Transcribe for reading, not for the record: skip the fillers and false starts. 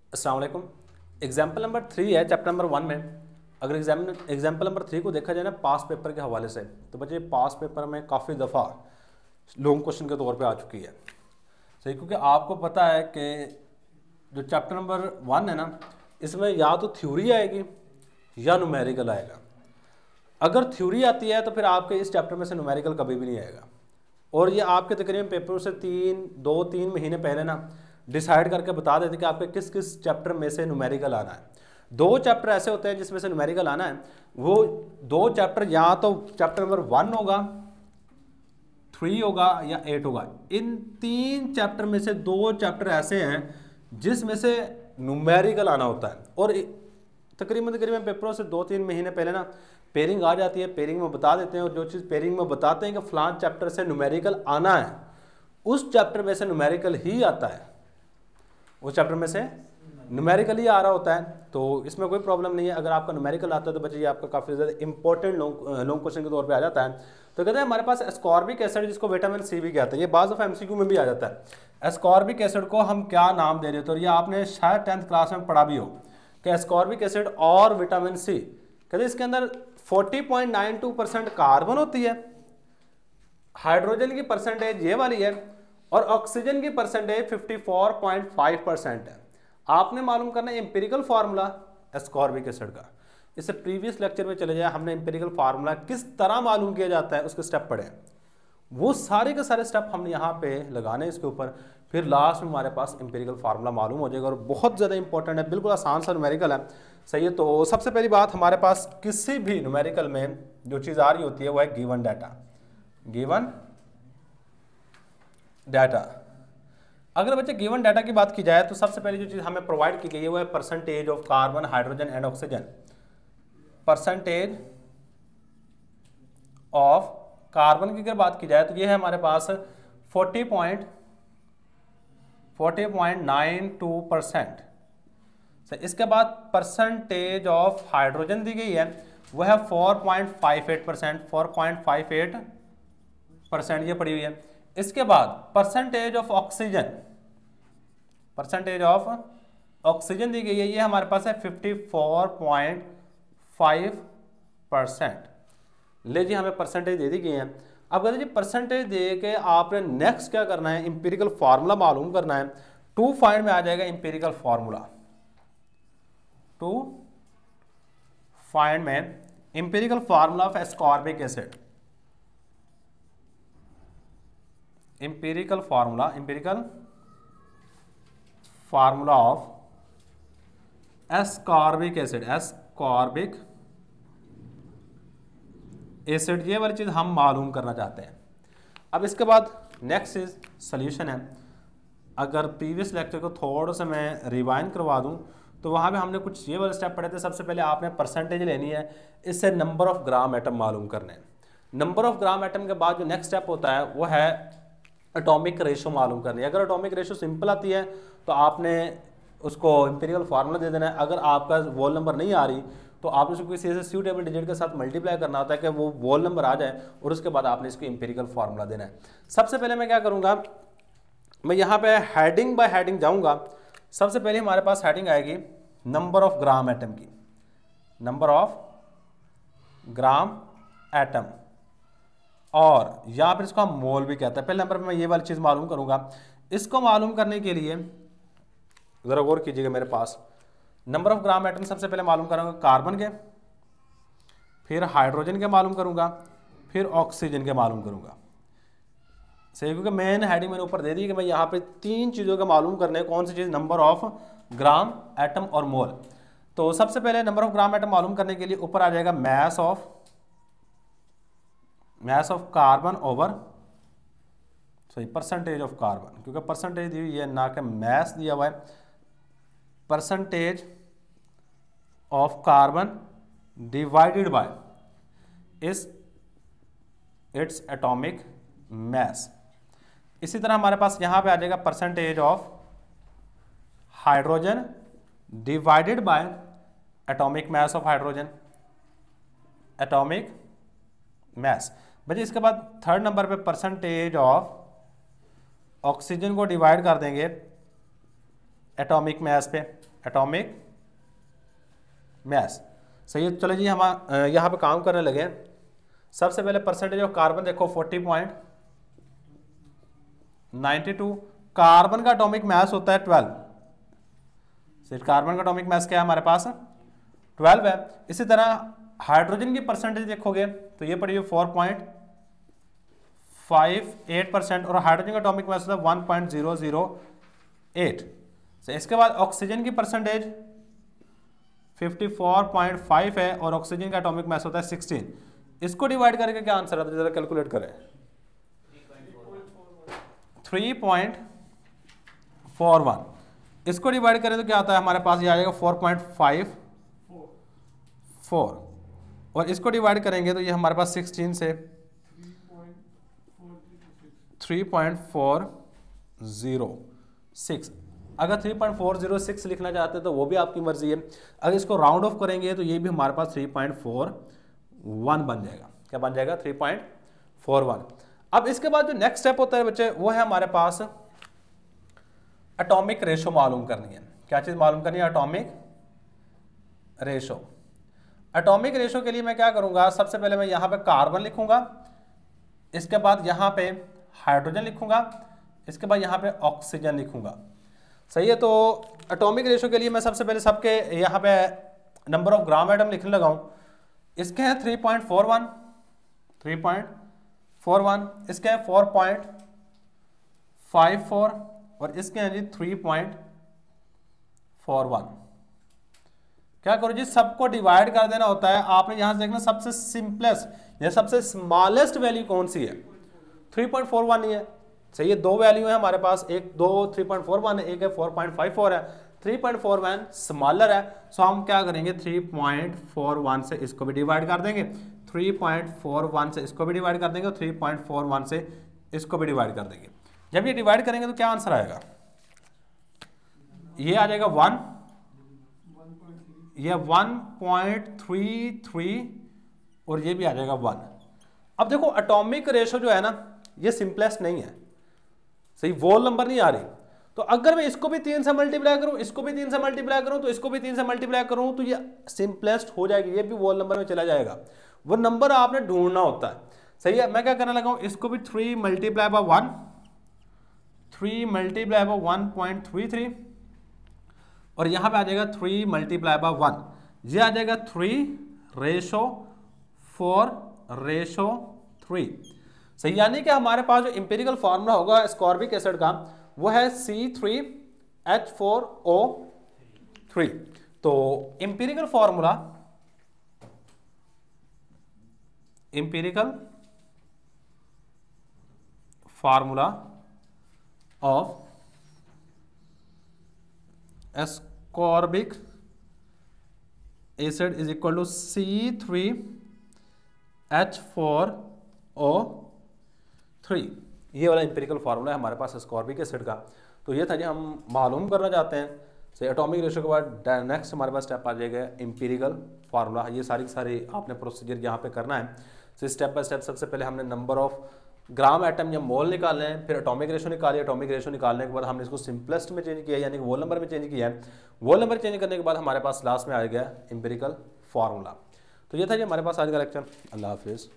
अस्सलाम वालेकुम। Example number 3 है चैप्टर नंबर 1 में। अगर एग्जाम्पल नंबर 3 को देखा जाए ना पास पेपर के हवाले से, तो बच्चे पास पेपर में काफ़ी दफ़ा लॉन्ग क्वेश्चन के तौर पे आ चुकी है। सही, क्योंकि आपको पता है कि जो चैप्टर नंबर 1 है ना, इसमें या तो थ्योरी आएगी या न्यूमेरिकल आएगा। अगर थ्योरी आती है तो फिर आपके इस चैप्टर में से न्यूमेरिकल कभी भी नहीं आएगा, और ये आपके तकरीबन पेपर से 2-3 महीने पहले ना डिसाइड करके बता देते कि आपके किस किस चैप्टर में से न्यूमेरिकल आना है। 2 चैप्टर ऐसे होते हैं जिसमें से न्यूमेरिकल आना है। वो 2 चैप्टर या तो चैप्टर नंबर 1 होगा, 3 होगा या 8 होगा। इन 3 चैप्टर में से 2 चैप्टर ऐसे हैं जिसमें से न्यूमेरिकल आना होता है, और तकरीबन पेपरों से 2-3 महीने पहले ना पेयरिंग आ जाती है। पेयरिंग में बता देते हैं, और जो चीज़ पेयरिंग में बताते हैं कि फलां चैप्टर से न्यूमेरिकल आना है, उस चैप्टर में से न्यूमेरिकल ही आता है, उस चैप्टर में से न्यूमेरिकल ही आ रहा होता है। तो इसमें कोई प्रॉब्लम नहीं है। अगर आपका न्यूमेरिकल आता है तो बच्चे ये आपका काफ़ी ज़्यादा इंपॉर्टेंट लॉन्ग क्वेश्चन के तौर पे आ जाता है। तो कहते हैं हमारे पास एस्कॉर्बिक एसिड, जिसको विटामिन सी भी कहते हैं, ये बाज़ ऑफ एमसीक्यू में भी आ जाता है। एस्कॉर्बिक एसिड को हम क्या नाम दे रहे थे, और ये आपने शायद 10th क्लास में पढ़ा भी हो कि एस्कॉर्बिक एसिड और विटामिन सी, कहते हैं इसके अंदर 40.92% कार्बन होती है, हाइड्रोजन की परसेंटेज ये वाली है, और ऑक्सीजन की परसेंटेज 54.5% है। आपने मालूम करना है एम्पिरिकल फार्मूला एस्कॉर्बिक एसिड का। इससे प्रीवियस लेक्चर में चले जाए, हमने एम्पिरिकल फार्मूला किस तरह मालूम किया जाता है उसके स्टेप पढ़े, वो सारे के सारे स्टेप हमने यहाँ पे लगाने इसके ऊपर। फिर लास्ट में हमारे पास एम्पिरिकल फार्मूला मालूम हो जाएगा, और बहुत ज़्यादा इंपॉर्टेंट है, बिल्कुल आसान सा न्यूमेरिकल है। सही है। तो सबसे पहली बात, हमारे पास किसी भी न्यूमेरिकल में जो चीज़ आ रही होती है वो है गिवन डाटा। गिवन डाटा, अगर बच्चे गिवन डाटा की बात की जाए तो सबसे पहले जो चीज़ हमें प्रोवाइड की गई है वो है percentage of carbon, hydrogen and oxygen. Percentage of carbon की अगर बात की जाए तो ये है हमारे पास 40.92%। इसके बाद परसेंटेज ऑफ हाइड्रोजन दी गई है, वो है 4.58%, 4.58% ये पड़ी हुई है। इसके बाद percentage of oxygen, percentage of oxygen दी गई है, ये हमारे पास है 54.5%। ले जी, हमें परसेंटेज दे दी गई है। अब कहते जी परसेंटेज दे के आपने नेक्स्ट क्या करना है, इंपेरिकल फार्मूला मालूम करना है। टू फाइंड में आ जाएगा इंपेरिकल फार्मूला, टू फाइंड में empirical formula of ascorbic acid. Empirical formula of ascorbic acid, ascorbic acid, ये वाली चीज़ हम मालूम करना चाहते हैं। अब इसके बाद नेक्स्ट इज सॉल्यूशन है। अगर प्रीवियस लेक्चर को थोड़ा सा मैं रिवाइंड करवा दूं तो वहाँ पे हमने कुछ ये वाले स्टेप पढ़े थे। सबसे पहले आपने परसेंटेज लेनी है, इससे नंबर ऑफ ग्राम एटम मालूम करने हैं। नंबर ऑफ ग्राम एटम के बाद जो नेक्स्ट स्टेप होता है वो है एटॉमिक रेशो मालूम करनी है। अगर एटॉमिक रेशो सिंपल आती है तो आपने उसको इंपीरियल फार्मूला दे देना है। अगर आपका वॉल नंबर नहीं आ रही तो आपने उसको किसी ऐसे सूटेबल डिजिट के साथ मल्टीप्लाई करना होता है कि वो वॉल नंबर आ जाए, और उसके बाद आपने इसको इंपीरिकल फार्मूला देना है। सबसे पहले मैं क्या करूँगा, मैं यहाँ पे हेडिंग बाय हेडिंग जाऊँगा। सबसे पहले हमारे पास हेडिंग आएगी नंबर ऑफ ग्राम एटम की, नंबर ऑफ ग्राम एटम, और यहाँ पर इसको हम मोल भी कहते हैं। पहले नंबर पर मैं ये वाली चीज़ मालूम करूँगा। इसको मालूम करने के लिए ज़रा गौर कीजिएगा, मेरे पास नंबर ऑफ ग्राम एटम सबसे पहले मालूम करूँगा कार्बन के, फिर हाइड्रोजन के मालूम करूँगा, फिर ऑक्सीजन के मालूम करूँगा। सही, क्योंकि मेन हेडिंग मैंने ऊपर दे दी कि मैं यहाँ पे 3 चीज़ों का मालूम करने हैं। कौन सी चीज़, नंबर ऑफ ग्राम एटम और मोल। तो सबसे पहले नंबर ऑफ ग्राम एटम मालूम करने के लिए ऊपर आ जाएगा मास ऑफ कार्बन ओवर, सही, परसेंटेज ऑफ कार्बन, क्योंकि परसेंटेज दी हुई है ना कि मास दिया हुआ है। Percentage of carbon divided by its atomic mass. इसी तरह हमारे पास यहां पे आ जाएगा percentage of hydrogen divided by atomic mass of hydrogen, atomic mass. बच्चे इसके बाद थर्ड नंबर पे परसेंटेज ऑफ ऑक्सीजन को डिवाइड कर देंगे एटॉमिक मास पे, एटॉमिक मास। सही है, चलो जी हम यहाँ पे काम करने लगे। सबसे पहले परसेंटेज ऑफ कार्बन देखो 40.92। कार्बन का एटॉमिक मास होता है 12। सिर्फ कार्बन का एटॉमिक मास क्या है हमारे पास 12 है। इसी तरह हाइड्रोजन की परसेंटेज देखोगे तो ये पड़ी 4.58% और हाइड्रोजन का एटॉमिक मास होता है 1.008। इसके बाद ऑक्सीजन की परसेंटेज 54.5 है और ऑक्सीजन का एटॉमिक मास होता है 16। इसको डिवाइड करके क्या आंसर आता है, जरा कैलकुलेट करें। 3.41। इसको डिवाइड करें तो क्या आता है हमारे पास, ये आ जाएगा 4.54 और इसको डिवाइड करेंगे तो ये हमारे पास 16 से 3.406। अगर 3.406 लिखना चाहते हैं तो वो भी आपकी मर्जी है। अगर इसको राउंड ऑफ करेंगे तो ये भी हमारे पास 3.41 बन जाएगा। क्या बन जाएगा 3.41। अब इसके बाद जो नेक्स्ट स्टेप होता है बच्चे वो है हमारे पास एटॉमिक रेशो मालूम करनी है। क्या चीज मालूम करनी है, एटॉमिक रेशो। एटॉमिक रेशो के लिए मैं क्या करूंगा, सबसे पहले मैं यहां पे कार्बन लिखूंगा, इसके बाद यहां पे हाइड्रोजन लिखूंगा, इसके बाद यहां पे ऑक्सीजन लिखूंगा। सही है, तो एटॉमिक रेशो के लिए मैं सबसे पहले सबके यहां पे नंबर ऑफ ग्राम एटम लिखने लगा हूं। इसके हैं 3.41, इसके हैं 4.54 और इसके हैं जी 3.41। क्या करो जी, सबको डिवाइड कर देना होता है। आपने यहां से देखना सबसे सिंपलेस्ट या सबसे स्मॉलेस्ट वैल्यू कौन सी है, 3.41 ही है। सही है, दो वैल्यू है हमारे पास, एक 3.41 है, एक है 4.54 है। 3.41 स्मॉलर है, सो हम क्या करेंगे 3.41 से इसको भी डिवाइड कर देंगे, 3.41 से इसको भी डिवाइड कर देंगे और 3.41 से इसको भी डिवाइड कर देंगे। जब ये डिवाइड करेंगे तो क्या आंसर आएगा, ये आ जाएगा 1, ये 1.33 और ये भी आ जाएगा 1। अब देखो एटॉमिक रेशो जो है ना ये सिंपलेस्ट नहीं है, सही वोल नंबर नहीं आ रही। तो अगर मैं इसको भी 3 से मल्टीप्लाई करूं, इसको भी 3 से मल्टीप्लाई करूं, तो इसको भी 3 से मल्टीप्लाई करूं तो ये सिंपलेस्ट हो जाएगी, ये भी वोल नंबर में चला जाएगा। वो नंबर आपने ढूंढना होता है। सही है, मैं क्या करने लगा हूं, इसको भी 3 मल्टीप्लाई बाय 1, 3 मल्टीप्लाई बाय 1.33 और यहां पे आ जाएगा 3 मल्टीप्लाई बाय 1, ये आ जाएगा 3:4:3। सही, यानी कि हमारे पास जो इंपेरिकल फार्मूला होगा एस्कॉर्बिक एसिड का वो है C3H4O3। तो empirical formula of ascorbic acid is equal to C3H4O3। ये वाला इंपेरिकल फार्मूला है हमारे पास एस्कॉर्बिक एसिड का। तो ये था जी हम मालूम करना चाहते हैं। से एटॉमिक रेशो के बाद नेक्स्ट हमारे पास स्टेप आ जाएगा इंपेरिकल फार्मूला। ये सारी आपने प्रोसीजर यहाँ पे करना है। तो स्टेप बाय स्टेप सबसे पहले हमने नंबर ऑफ ग्राम एटम या मोल निकालने हैं, फिर एटॉमिक रेशो निकालिए। एटॉमिक रेशो निकालने के बाद हमने इसको सिंपलेस्ट में चेंज किया, यानी कि वोल नंबर में चेंज किया है। वोल नंबर चेंज करने के बाद हमारे पास लास्ट में आ गया इंपेरिकल फार्मूला। तो ये था जी हमारे पास आज का लेक्चर। अल्लाह हाफिज़।